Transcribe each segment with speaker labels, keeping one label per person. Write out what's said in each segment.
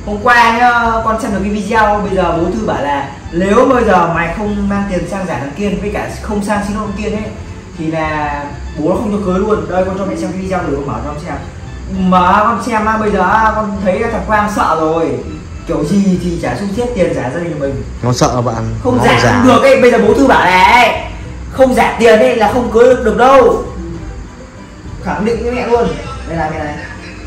Speaker 1: Hôm qua nhá, con xem được cái video, bây giờ bố Thư bảo là nếu bây giờ mày không mang tiền sang giả thằng Kiên với cả không sang xin lỗi thằng Kiên ấy thì là bố nó không cho cưới luôn. Đây con cho mẹ xem cái video để con mở cho con xem. Mà con xem bây giờ con thấy thằng Quang sợ rồi. Kiểu gì thì chả xung thiết tiền giả gia đình mình.
Speaker 2: Nó sợ bạn.
Speaker 1: Không giả không được ấy, bây giờ bố Thư bảo này, không giả tiền ấy là không cưới được đâu. Khẳng định với mẹ luôn. Đây là cái này.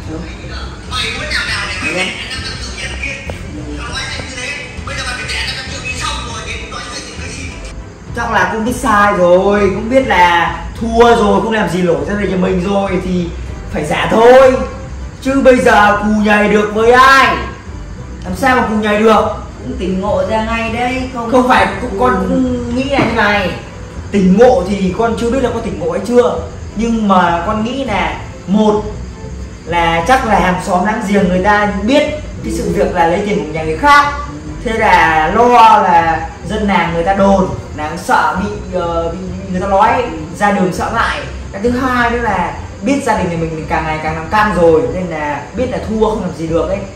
Speaker 1: Chắc là cũng biết sai rồi, cũng biết là thua rồi, không làm gì lỗi gia đình nhà mình rồi thì phải giả thôi. Chứ bây giờ cù nhảy được với ai? Làm sao mà cù nhảy được?
Speaker 3: Cũng tỉnh ngộ ra ngay đấy.
Speaker 1: Không phải, con cũng nghĩ là như này. Tỉnh ngộ thì con chưa biết là có tỉnh ngộ hay chưa. Nhưng mà con nghĩ là một là chắc là hàng xóm láng giềng người ta biết cái sự việc là lấy tiền của nhà người khác. Thế là lo là dân làng người ta đồn, là sợ bị người ta nói ra đường sợ ngại. Cái thứ hai nữa là biết gia đình nhà mình càng ngày càng làm căng rồi nên là biết là thua không làm gì được ấy.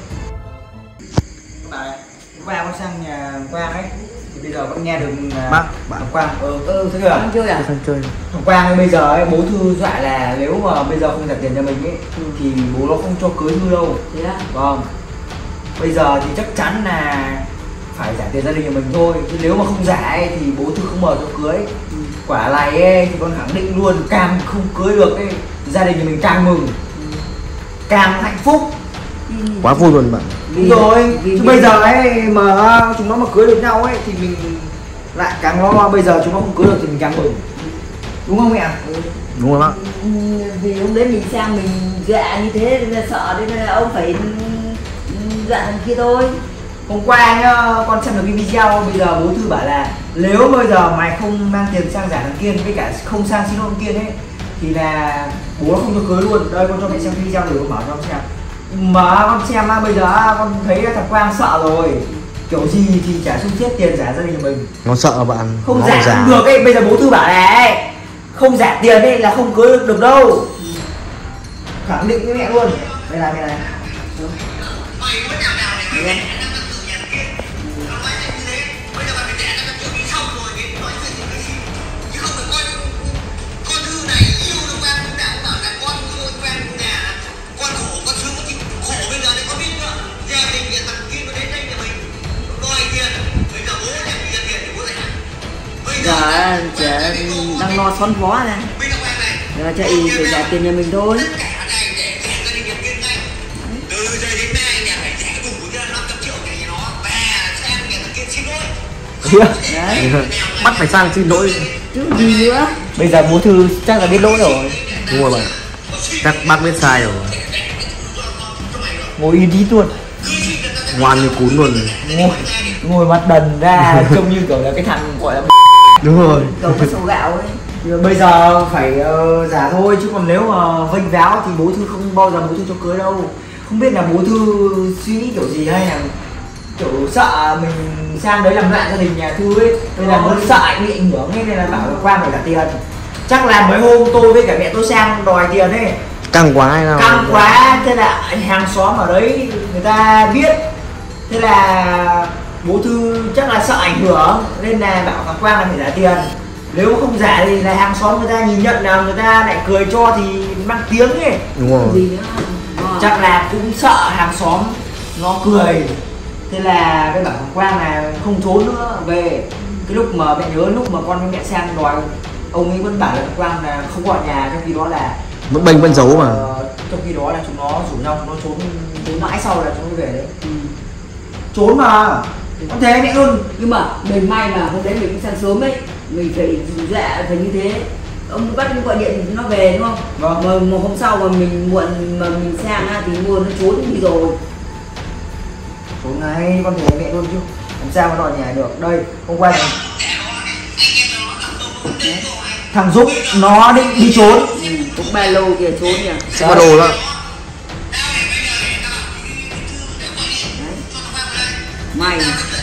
Speaker 1: Qua con sang nhà Quang ấy thì bây giờ vẫn nghe được
Speaker 2: bạn
Speaker 1: Quang thế kìa.
Speaker 3: Chơi à?
Speaker 1: Thằng Quang ấy bây giờ ấy, bố Thư dọa là nếu mà bây giờ không trả tiền cho mình ấy thì bố nó không cho cưới Thư đâu.
Speaker 3: Thế á?
Speaker 1: Vâng. Bây giờ thì chắc chắn là phải trả tiền gia đình nhà mình thôi. Chứ nếu mà không trả ấy, thì bố Thư không mời cho cưới. Quả này ấy, thì con khẳng định luôn, càng không cưới được ấy, gia đình nhà mình càng mừng, càng hạnh phúc.
Speaker 2: Quá vui luôn bạn.
Speaker 1: Đúng rồi. Chứ bây giờ ấy mà chúng nó mà cưới được nhau ấy thì mình lại càng lo. Bây giờ chúng nó không cưới được thì mình càng mừng. Đúng không mẹ?
Speaker 2: Đúng rồi bác.
Speaker 3: Vì lúc đấy mình sang mình dọa như thế nên là sợ, nên là ông phải dọa thằng kia thôi.
Speaker 1: Hôm qua nhá, con xem được cái video, bây giờ bố Thư bảo là nếu bây giờ mày không mang tiền sang giả thằng Kiên với cả không sang xin lỗi thằng Kiên ấy thì là bố nó không cho cưới luôn. Đây con cho mẹ xem cái video để con mở cho con xem. Mà con xem bây giờ con thấy thằng Quang sợ rồi. Kiểu gì thì chả xung thiết tiền giả gia đình nhà mình.
Speaker 2: Nó sợ bạn.
Speaker 1: Không giả không được ấy, bây giờ bố Thư bảo này, không giả tiền ấy là không cưới được đâu. Khẳng định với mẹ luôn. Đây là cái này.
Speaker 3: Giờ trẻ đang lo xón phó này, giờ chạy phải trả tiền nhà mình thôi.
Speaker 1: Đấy.
Speaker 2: Bắt phải sang xin lỗi
Speaker 3: Chứ gì nữa.
Speaker 1: Bây giờ bố Thư chắc là biết lỗi rồi.
Speaker 2: đúng rồi bạn. Chắc bác biết sai rồi.
Speaker 1: Ngồi yên tí luôn.
Speaker 2: Ngoan như cún luôn.
Speaker 1: Ngồi mặt đần ra trông như kiểu là cái thằng gọi là
Speaker 2: Đúng rồi.
Speaker 3: Cầu có sổ gạo ấy.
Speaker 1: bây giờ phải giả thôi, chứ còn nếu mà vênh váo thì bố Thư không bao giờ bố Thư cho cưới đâu. Không biết là bố Thư suy nghĩ kiểu gì, hay là kiểu sợ mình sang đấy làm loạn gia đình nhà Thư ấy, nên là muốn sợ anh bị ảnh hưởng ấy, nên là bảo Quang phải trả tiền. Chắc là mấy hôm tôi với cả mẹ tôi sang đòi tiền ấy,
Speaker 2: Căng quá hay nào?
Speaker 1: căng quá, thế là hàng xóm ở đấy người ta biết, thế là bố Thư chắc là sợ ảnh hưởng nên là bảo thằng Quang là phải trả tiền. Nếu không giả thì là hàng xóm người ta nhìn nhận là người ta lại cười cho thì mang tiếng ấy.
Speaker 2: Đúng rồi.
Speaker 3: Gì nữa.
Speaker 1: Chắc là cũng sợ hàng xóm nó cười, thế là cái bảo thằng Quang là không trốn nữa về. Cái lúc mà mẹ nhớ lúc mà con với mẹ sang đòi, ông ấy vẫn bảo là thằng Quang là không gọi nhà, trong khi đó là
Speaker 2: Vẫn bênh vẫn giấu mà.
Speaker 1: Trong khi đó là chúng nó rủ nhau, chúng nó trốn mãi, sau là chúng nó về đấy. Trốn mà con thế mẹ luôn.
Speaker 3: Nhưng mà mình may là hôm đấy mình cũng sang sớm ấy, mình phải dạ phải như thế. Ông bắt nó gọi điện nó về đúng không?
Speaker 1: Vâng.
Speaker 3: Mà một hôm sau mà mình muộn mà mình sang thì mua nó trốn đi rồi.
Speaker 1: Trốn ngay con thế mẹ luôn chứ làm sao mà đòi nhà được. Đây hôm qua thằng Dũng nó định đi trốn.
Speaker 3: Cũng ba lô kìa trốn nhỉ.
Speaker 2: Sẽ có đồ đó.
Speaker 3: May.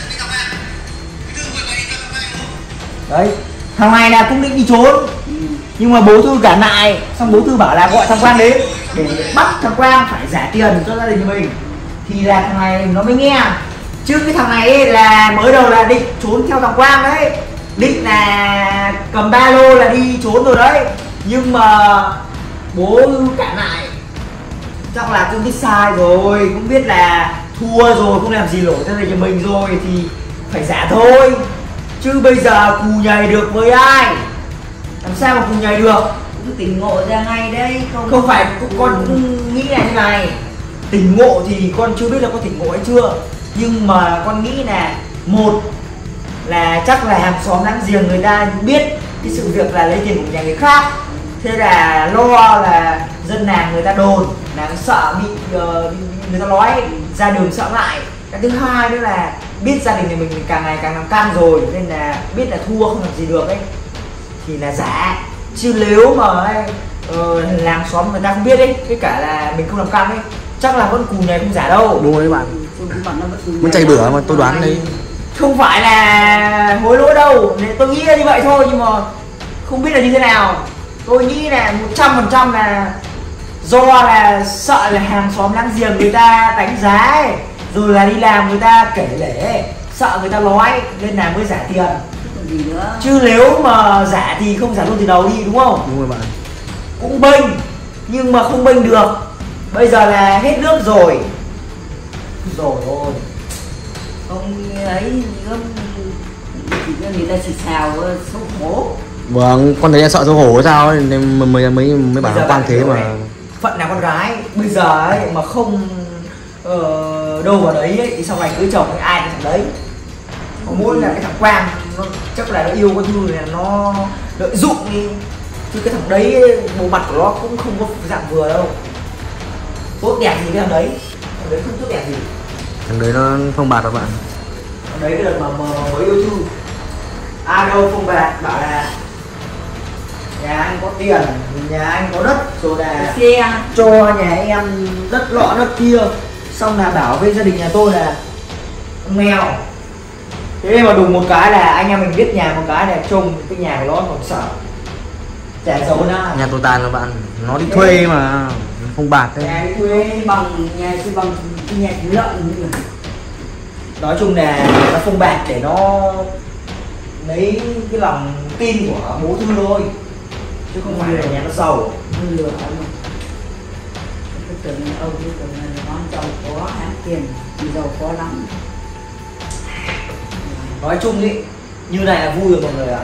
Speaker 1: Đấy thằng này là cũng định đi trốn, nhưng mà bố Thư cản lại, xong bố Thư bảo là gọi thằng Quang đến để bắt thằng Quang phải trả tiền cho gia đình mình. thì là thằng này nó mới nghe. Chứ cái thằng này ấy là mới đầu là định trốn theo thằng Quang đấy, định là cầm ba lô là đi trốn rồi đấy, nhưng mà bố cản lại. Chắc là cũng biết sai rồi, cũng biết là thua rồi, không làm gì nổi cho nhà mình rồi thì phải giả thôi. Chứ bây giờ cù nhảy được với ai, làm sao mà cù nhảy được.
Speaker 3: Cũng tỉnh ngộ ra ngay đấy.
Speaker 1: Không phải con nghĩ là như này, tỉnh ngộ thì con chưa biết là có tỉnh ngộ hay chưa, nhưng mà con nghĩ là một là chắc là hàng xóm láng giềng người ta biết cái sự việc là lấy tiền của nhà người khác, thế là lo là dân làng người ta đồn, là sợ bị người ta nói ra đường sợ ngại. Cái thứ hai nữa là biết gia đình nhà mình càng ngày càng làm căng rồi, nên là biết là thua không làm gì được ấy thì là giả. Chứ nếu mà làng xóm người ta không biết ấy, với cả là mình không làm căng ấy, chắc là vẫn cù này không giả đâu.
Speaker 2: Đúng rồi bạn. Vẫn chay bữa mà tôi đoán đấy.
Speaker 1: Không phải là hối lỗi đâu, tôi nghĩ là như vậy thôi, nhưng mà không biết là như thế nào. Tôi nghĩ là 100% là do là sợ là hàng xóm láng giềng người ta đánh giá ấy, rồi là đi làm người ta kể lể, sợ người ta nói nên là mới giả tiền.
Speaker 3: Gì nữa.
Speaker 1: Chứ nếu mà giả thì không giả luôn từ đầu đi, đúng không?
Speaker 2: Đúng rồi bạn.
Speaker 1: Cũng bênh nhưng mà không bênh được. Bây giờ là hết nước rồi. Rồi ôi.
Speaker 3: Ông ấy người ta chỉ xào xấu hổ.
Speaker 2: Vâng, con thấy sợ xấu hổ sao ấy, nên mới bảo Quang thế mà.
Speaker 1: Phận là con gái bây giờ ấy mà không đâu vào đấy ấy, thì sau này cưới chồng ai cũng thằng đấy. Có mỗi là cái thằng Quang nó chắc là nó yêu con Thư này, nó lợi dụng đi. Chứ cái thằng đấy bộ mặt của nó cũng không có dạng vừa đâu. Tốt đẹp gì cái thằng đấy không tốt đẹp gì.
Speaker 2: Thằng đấy nó phong bạt các bạn.
Speaker 1: Thằng đấy cái đợt mà mới yêu Thư, ai đâu phong bạt, bảo là nhà anh có tiền, nhà anh có đất, rồi là
Speaker 3: xe
Speaker 1: cho nhà em đất lọ đất kia, xong là bảo với gia đình nhà tôi là nghèo. Thế mà đùng một cái là anh em mình biết nhà một cái là trông cái nhà của nó còn sợ trả dấu na.
Speaker 2: Nhà tôi tàn các bạn, nó đi thuê mà phong bạt đấy.
Speaker 3: nhà đi thuê bằng nhà chứ bằng nhà thú lợn.
Speaker 1: Nói chung là nó phong bạt để nó lấy cái lòng tin của bố Thư thôi, chứ không phải là nhà nó giàu.
Speaker 3: Lừa ông. Cái tưởng ông cái tưởng là nó giàu có hãng tiền thì giàu có lắm.
Speaker 1: Nói chung ý, như này là vui rồi mọi người ạ.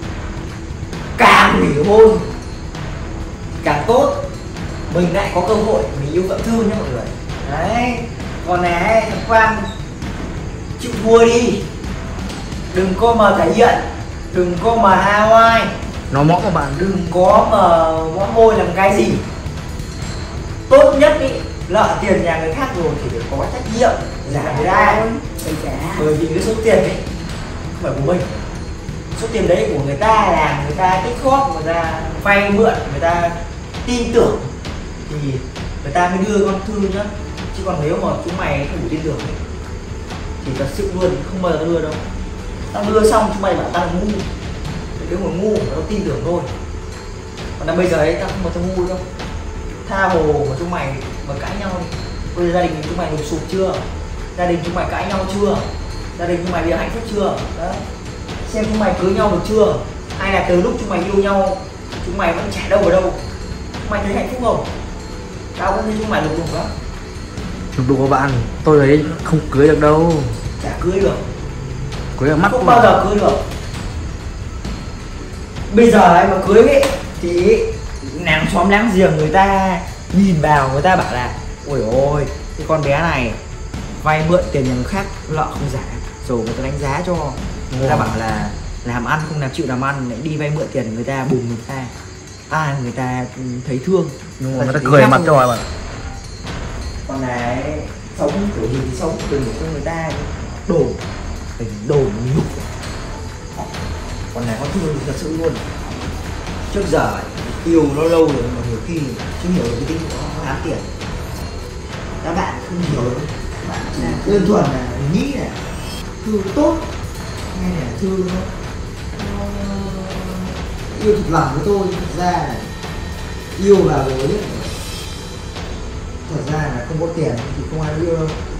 Speaker 1: Càng nghỉ hôn càng tốt, mình lại có cơ hội mình yêu vợ Thư nhé mọi người. Đấy, còn này thằng Quang chịu thua đi, đừng có mà thể hiện, đừng có mà hao ai,
Speaker 2: Nó mõm các bạn.
Speaker 1: đừng có mà mõm môi làm cái gì. Tốt nhất ý, lỡ tiền nhà người khác rồi thì phải có trách nhiệm giả người ta.
Speaker 3: Phải trả.
Speaker 1: Bởi vì cái số tiền ấy không phải của mình, số tiền đấy của người ta là người ta tích góp, người ta vay mượn, người ta tin tưởng thì người ta mới đưa con Thư nhá. Chứ còn nếu mà chúng mày không đủ tin tưởng ấy, thì thật sự luôn không bao giờ đưa đâu. Tao đưa xong chúng mày bảo tao là ngu, nếu mà ngu nó tin tưởng thôi. Còn là bây giờ ấy tao không có tao ngu đâu. Tha hồ mà chúng mày mà cãi nhau đi, bây giờ gia đình chúng mày lụp sụp chưa, gia đình chúng mày cãi nhau chưa, gia đình chúng mày bây giờ hạnh phúc chưa? Đấy, xem chúng mày cưới nhau được chưa, hay là từ lúc chúng mày yêu nhau chúng mày vẫn chả đâu vào đâu, chúng mày thấy hạnh phúc không? Tao vẫn thấy chúng mày lụp đục lắm.
Speaker 2: Lục đục các bạn, tôi thấy không cưới được đâu.
Speaker 1: Chả cưới được,
Speaker 2: Cưới ở mắt
Speaker 1: không
Speaker 2: mà.
Speaker 1: bao giờ cưới được. Bây giờ ấy mà cưới ấy thì làng xóm láng giềng người ta nhìn vào, người ta bảo là ôi ôi cái con bé này vay mượn tiền nhà người khác lợ không giả, rồi người ta đánh giá cho, người ta bảo là làm ăn không làm chịu làm ăn, lại đi vay mượn tiền người ta bùng người ta, người ta thấy thương,
Speaker 2: Nhưng mà người ta cười mặt cho bạn.
Speaker 1: còn này sống kiểu gì thì sống, đừng cho người ta đổ nhục. Còn này con thương thật sự luôn. Trước giờ yêu nó lâu rồi mà nhiều khi chưa hiểu được cái tính của nó ám tiền. Các bạn không hiểu được, các bạn chỉ đơn thuần là nghĩ là Thư tốt hay là Thư nó yêu thực lòng với tôi, thật ra là yêu vào rồi ấy. Thật ra là không có tiền thì không ai yêu đâu.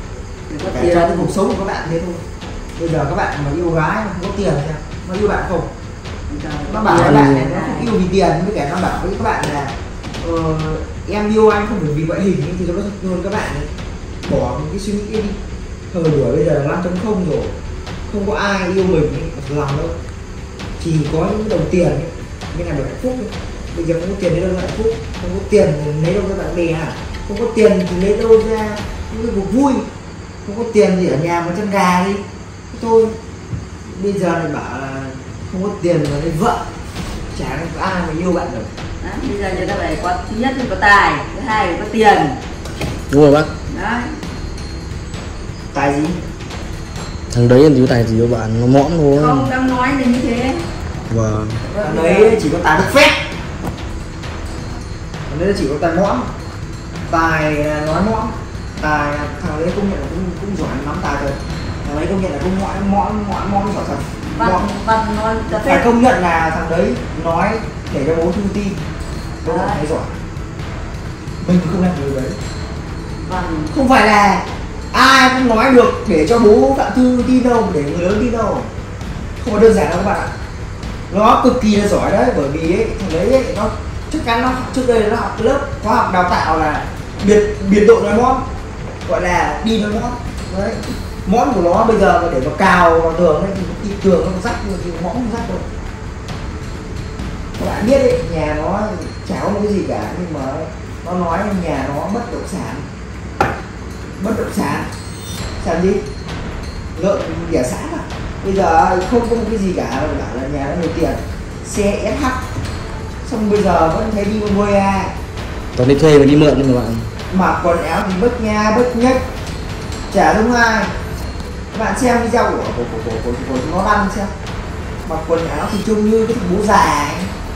Speaker 3: có
Speaker 1: Cả
Speaker 3: tiền.
Speaker 1: trong cái cuộc sống của các bạn thế thôi. Bây giờ các bạn mà yêu gái không có tiền thì nó yêu bạn không? Nó bảo các bạn này nó không yêu vì tiền, với cả nó bảo với các bạn là em yêu anh không phải vì ngoại hình, thì nó thật luôn các bạn ấy. Bỏ một cái suy nghĩ đi. Thời buổi bây giờ là 5.0 rồi, không có ai yêu mình thật lòng đâu, chỉ có những cái đồng tiền ấy mới làm được hạnh phúc ấy. Bây giờ không có tiền lấy đâu ra hạnh phúc, không có tiền thì lấy đâu ra bạn bè, không có tiền thì lấy đâu ra những cái cuộc vui, không có tiền thì ở nhà một chân gà đi thôi. Bây giờ lại bảo là không có tiền mà lấy vợ, chả có ai mà yêu bạn được.
Speaker 3: Đấy, bây giờ người ta phải có, thứ nhất là có tài, thứ hai là có tiền.
Speaker 2: Đúng rồi bác.
Speaker 3: Đấy.
Speaker 1: Tài gì?
Speaker 2: Thằng đấy làm gì có tài gì đâu bạn, nó mõm thôi.
Speaker 3: Không, đang nói là như thế.
Speaker 2: Vâng.
Speaker 1: Thằng đấy chỉ có tài được phép, thằng đấy chỉ có tài mõm, tài nói mõm, tài thằng đấy công nhận là cũng giỏi nắm tài rồi. Thằng đấy công nhận là cũng mõm giỏi thật.
Speaker 3: Văn nói là
Speaker 1: Phải
Speaker 3: phép.
Speaker 1: công nhận là thằng đấy nói để cho bố Thư tin, bố
Speaker 3: Đấy.
Speaker 1: thấy giỏi. Mình không làm điều đấy.
Speaker 3: Văn
Speaker 1: Không phải là ai cũng nói được để cho bố Phạm Thư tin đâu, để người lớn tin đâu. Không có đơn giản đâu các bạn ạ. Nó cực kỳ là giỏi đấy, bởi vì ấy, thằng đấy ấy, nó chắc chắn nó trước đây nó học lớp khóa học đào tạo là biệt độ nói mõm, gọi là đi nói mõm. Đấy, mõm của nó bây giờ mà để mà cào vào tường ấy, thì tường nó rách luôn, thì mõm không rách đâu. Các bạn biết đấy, nhà nó chả có một cái gì cả, nhưng mà nó nói nhà nó bất động sản. Bất động sản sản gì? Lợn đẻ sản à? Bây giờ không có một cái gì cả, mà bảo là nhà nó nhiều tiền, xe SH, xong bây giờ vẫn thấy đi mua à.
Speaker 2: Toàn đi thuê và đi mượn nhưng mà bạn.
Speaker 1: Mặc quần áo thì bất nha bất nhách, chả giống ai. Các bạn xem video của chúng nó đăng xem, mặc quần áo thì trông như cái thằng bố già ấy,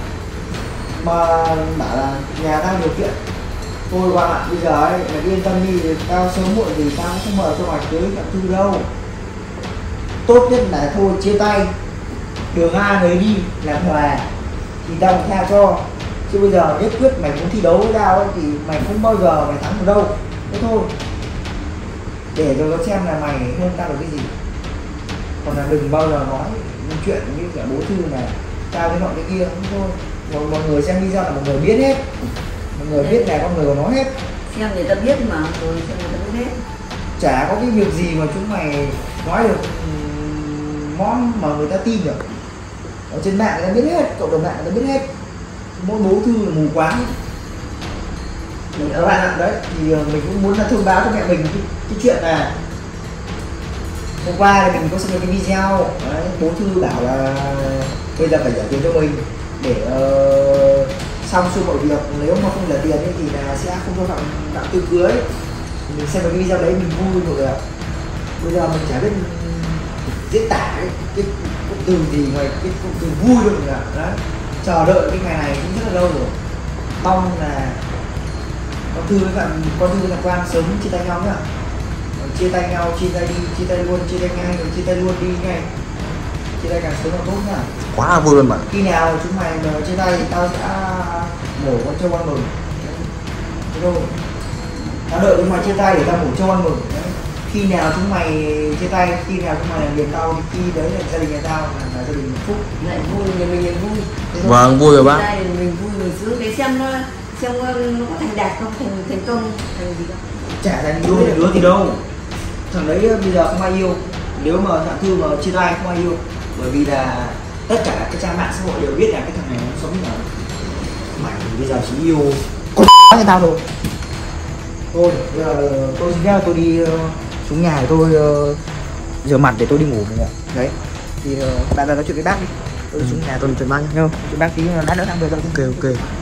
Speaker 1: mà bảo là nhà tao điều kiện. Thôi qua bạn bây giờ ấy, mày yên tâm đi, tao sớm muộn gì tao cũng không mở cho mày cưới Phạm Thư đâu. Tốt nhất là thôi chia tay, đường ai người đi làm hòa thì tao cũng tha cho. Chứ bây giờ nhất quyết mày muốn thi đấu với tao ấy, thì mày không bao giờ mày thắng được đâu. Thế thôi, để cho nó xem là mày hơn tao được cái gì. Còn là đừng bao giờ nói những chuyện như cả bố Thư này tao cái nọ cái kia, không thôi. Mọi người xem video là mọi người biết hết, mọi người biết là con người của nó hết.
Speaker 3: xem người ta biết mà, rồi xem người ta biết hết.
Speaker 1: Chả có cái việc gì mà chúng mày nói được món mà người ta tin được. Ở trên mạng người ta biết hết, cộng đồng mạng người ta biết hết. Mỗi bố Thư là mù quáng. Các bạn ạ, đấy thì mình cũng muốn là thông báo cho mẹ mình cái chuyện là hôm qua thì mình có xem cái video đấy, bố Thư bảo là bây giờ phải trả tiền cho mình để xong xuôi mọi việc, nếu mà không trả tiền ấy, thì là sẽ không cho Phạm Thư cưới. Mình xem cái video đấy mình vui rồi ạ. Bây giờ mình chả biết diễn tả cái cụm từ gì ngoài cái cụm từ vui được cả. Đấy, chờ đợi cái ngày này cũng rất là lâu rồi, mong là con Thư với con Thư với Quang sớm chia tay nhau nhá. Chia tay nhau, chia tay đi, chia tay luôn, chia tay ngay, rồi chia tay luôn đi ngay. Chia tay càng sớm càng tốt nhá.
Speaker 2: Quá là vui luôn bạn.
Speaker 1: Khi nào chúng mày mà chia tay thì tao sẽ mổ con trâu ăn mừng. Thế thôi. Tao đợi chúng mày chia tay để tao mổ trâu ăn mừng. Đấy. Khi nào chúng mày chia tay, khi nào chúng mày làm việc tao thì khi đấy là gia đình nhà tao là gia đình hạnh phúc.
Speaker 3: Lại vui, nhà mình lại vui.
Speaker 2: Vâng, vui rồi bác.
Speaker 3: Đây là mình vui, mình sướng để xem nó có thành đạt không, thành công, thành gì không.
Speaker 1: Chả thành đứa gì đâu. Thằng đấy bây giờ không ai yêu. Nếu mà Phạm Thư mà chia tay không ai yêu, bởi vì là tất cả các trang mạng xã hội đều biết là cái thằng này nó sống như nào. Mày bây giờ chỉ yêu con như tao thôi. Thôi bây giờ tôi xin phép tôi đi xuống nhà để tôi rửa mặt để tôi đi ngủ mọi người. Đấy thì bạn ra nói chuyện với bác đi. Tôi xuống nhà tôi nói chuyện bác nhá. Chuyện bác tí lát nữa đang về rồi.
Speaker 2: Ok ok.